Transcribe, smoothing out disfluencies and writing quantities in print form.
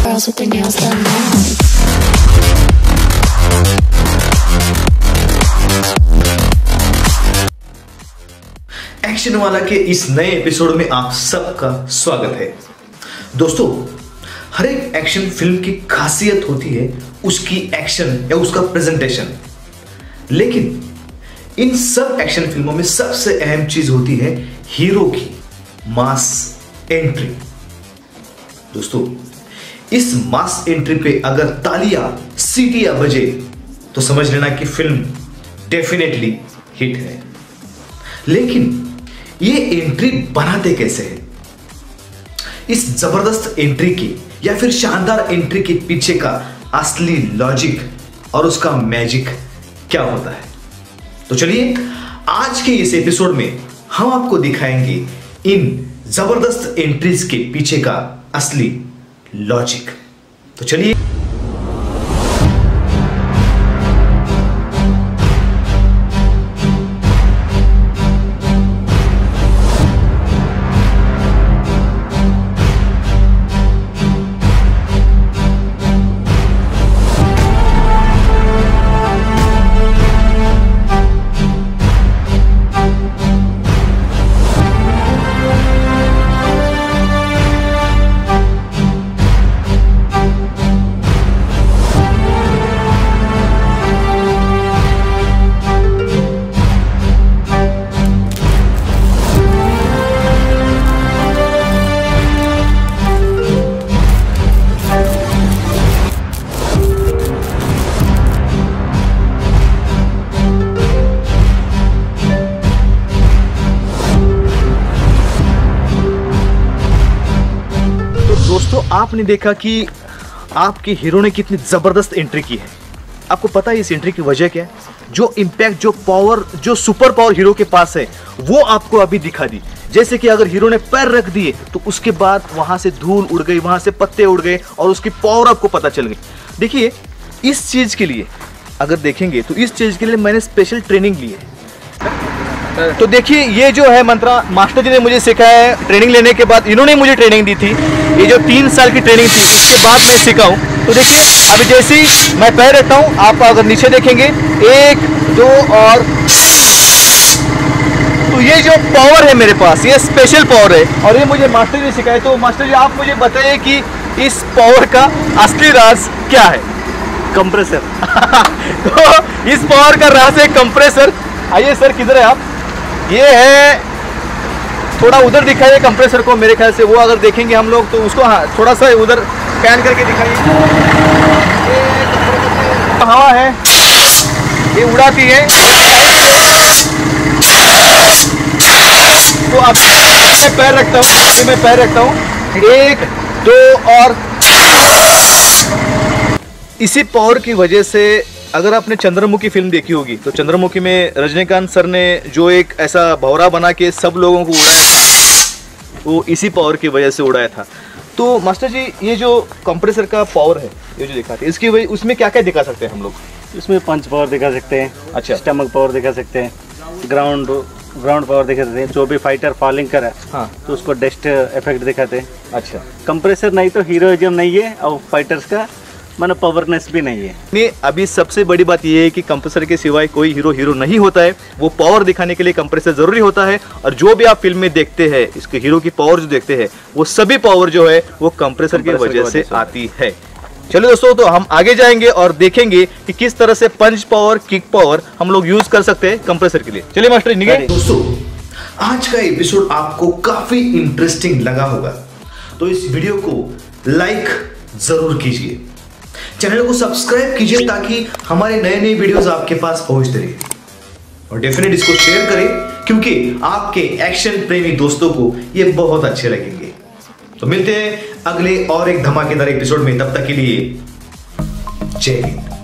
girls with their nails done now. Action वाला के इस नए एपिसोड में आप सबका स्वागत है। दोस्तों, हर एक एक्शन फिल्म की खासियत होती है उसकी एक्शन या उसका प्रेजेंटेशन, लेकिन इन सब एक्शन फिल्मों में सबसे अहम चीज होती है हीरो की मास एंट्री। दोस्तों, इस मास एंट्री पे अगर तालियां सीटियां बजे तो समझ लेना कि फिल्म डेफिनेटली हिट है। लेकिन ये एंट्री बनाते कैसे हैं? इस जबरदस्त एंट्री की या फिर शानदार एंट्री के पीछे का असली लॉजिक और उसका मैजिक क्या होता है? तो चलिए आज के इस एपिसोड में हम आपको दिखाएंगे इन जबरदस्त एंट्रीज के पीछे का असली लॉजिक। तो चलिए दोस्तों, आपने देखा कि आपके हीरो ने कितनी जबरदस्त एंट्री की है। आपको पता है इस एंट्री की वजह क्या है? जो इंपैक्ट, जो पावर, जो सुपर पावर हीरो के पास है वो आपको अभी दिखा दी। जैसे कि अगर हीरो ने पैर रख दिए तो उसके बाद वहां से धूल उड़ गई, वहां से पत्ते उड़ गए और उसकी पावर आपको पता चल गई। देखिए, इस चीज के लिए अगर देखेंगे तो इस चीज के लिए मैंने स्पेशल ट्रेनिंग ली है। तो देखिए, ये जो है मंत्रा मास्टर जी ने मुझे सिखाया है। ट्रेनिंग लेने के बाद इन्होंने मुझे ट्रेनिंग दी थी। ये जो 3 साल की ट्रेनिंग थी उसके बाद मैं सीखा हूँ। तो देखिए, अभी जैसे ही मैं पैर रखता हूँ, आप अगर नीचे देखेंगे 1, 2 और तो ये जो पावर है मेरे पास, ये स्पेशल पावर है और ये मुझे मास्टर जी ने सिखाया। तो मास्टर जी, आप मुझे बताइए कि इस पावर का असली राज क्या है? कंप्रेसर। तो इस पावर का राज है कंप्रेसर। आइए सर, किधर है आप? ये है, थोड़ा उधर दिखाइए कंप्रेसर को। मेरे ख्याल से वो अगर देखेंगे हम लोग तो उसको, हाँ, थोड़ा सा उधर पैन करके दिखाइए। हवा है, ये उड़ाती है। तो अब मैं पैर रखता हूँ, मैं पैर रखता हूँ 1, 2 और इसी पावर की वजह से अगर आपने चंद्रमुखी फिल्म देखी होगी तो चंद्रमुखी में रजनीकांत सर ने जो एक ऐसा भौरा बना के सब लोगों को उड़ाया था, वो इसी पावर की वजह से उड़ाया था। तो मास्टर जी, ये जो कंप्रेसर का पावर है, ये जो दिखाते हैं, इसकी वजह उसमें क्या क्या दिखा सकते हैं हम लोग? इसमें पंच पावर दिखा सकते हैं, अच्छा, स्टमक पावर दिखा सकते हैं, ग्राउंड पावर दिखा सकते हैं। जो भी फाइटर फॉलिंग करे, हाँ, तो उसको डस्ट इफेक्ट दिखाते हैं। अच्छा, कंप्रेसर नहीं तो हीरोइज्म नहीं है और फाइटर्स का मानो पावरनेस भी नहीं है। नहीं, अभी सबसे बड़ी बात यह है कि कंप्रेसर के सिवाय कोई हीरो नहीं होता है। वो पावर दिखाने के लिए कंप्रेसर जरूरी होता है और जो भी आप फिल्म में देखते हैं, इसके हीरो की पावर जो देखते हैं, वो सभी पावर जो है वो कंप्रेसर की वजह से आती है। चलिए दोस्तों, तो हम आगे जाएंगे और देखेंगे कि किस तरह से पंच पावर, किक पावर हम लोग यूज कर सकते हैं कंप्रेसर के लिए। चलिए मास्टर जी। दोस्तों, आज का एपिसोड आपको काफी इंटरेस्टिंग लगा होगा, तो इस वीडियो को लाइक जरूर कीजिए, चैनल को सब्सक्राइब कीजिए ताकि हमारे नए वीडियोस आपके पास पहुंचते रहे, और डेफिनेट इसको शेयर करें क्योंकि आपके एक्शन प्रेमी दोस्तों को ये बहुत अच्छे लगेंगे। तो मिलते हैं अगले और एक धमाकेदार एपिसोड में, तब तक के लिए जय हिंद।